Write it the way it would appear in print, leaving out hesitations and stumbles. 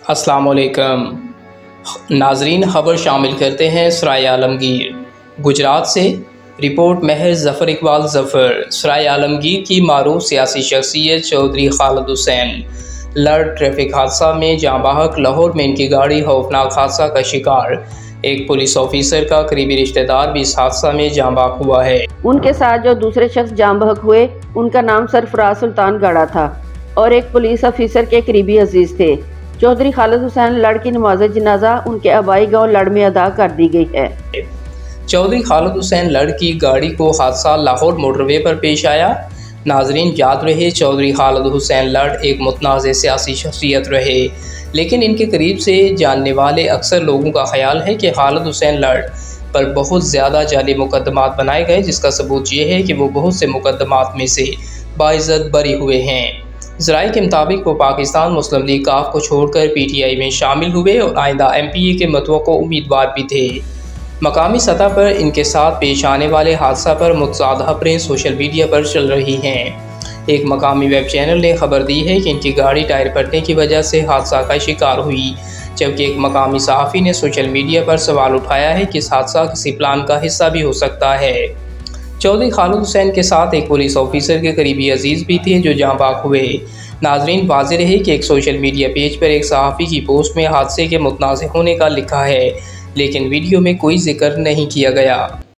अस्सलाम वालेकुम नाजरीन, खबर शामिल करते हैं सराय आलमगीर। गुजरात से रिपोर्ट महज ज़फ़र इकबाल ज़फ़र। सराय आलमगीर की मारूफ सियासी शख्सियत चौधरी खालिद हुसैन लड़ ट्रैफिक हादसा में जाँ बहक। लाहौर में इनकी गाड़ी खौफनाक हादसा का शिकार। एक पुलिस ऑफिसर का करीबी रिश्तेदार भी इस हादसा में जाँ बहक हुआ है। उनके साथ जो दूसरे शख्स जाँ बहक हुए उनका नाम सरफराज सुल्तान गाड़ा था और एक पुलिस ऑफिसर के करीबी अजीज थे। चौधरी खालिद हुसैन लड़ की नमाज जनाजा उनके आबाई गांव लड़ में अदा कर दी गई है। चौधरी खालिद हुसैन लड़ की गाड़ी को हादसा लाहौर मोटरवे पर पेश आया। नाजरीन, याद रहे चौधरी खालिद हुसैन लड़ एक मुतनाज़ सियासी शख्सियत रहे, लेकिन इनके करीब से जानने वाले अक्सर लोगों का ख्याल है कि खालिद हुसैन लड़ पर बहुत ज़्यादा जाली मुकदमात बनाए गए, जिसका सबूत ये है कि वो बहुत से मुकदमात में से बाइज़्ज़त बरी हुए हैं। ज़राए के मुताबिक वो पाकिस्तान मुस्लिम लीग काफ को छोड़कर PTI में शामिल हुए और आइंदा MPA के मतवक़्क़ो उम्मीदवार भी थे। मकामी सतह पर इनके साथ पेश आने वाले हादसा पर मुतज़ाद खबरें सोशल मीडिया पर चल रही हैं। एक मकामी वेब चैनल ने खबर दी है कि इनकी गाड़ी टायर फटने की वजह से हादसा का शिकार हुई, जबकि एक मकामी सहाफ़ी ने सोशल मीडिया पर सवाल उठाया है कि इस हादसा किसी प्लान का हिस्सा भी हो सकता है। चौधरी खालिद हुसैन के साथ एक पुलिस ऑफिसर के करीबी अजीज़ भी थे जो जाँ बहक हुए। नाजरीन, वाज़ेह रहे कि एक सोशल मीडिया पेज पर एक सहाफ़ी की पोस्ट में हादसे के मुतनाज़ होने का लिखा है, लेकिन वीडियो में कोई जिक्र नहीं किया गया।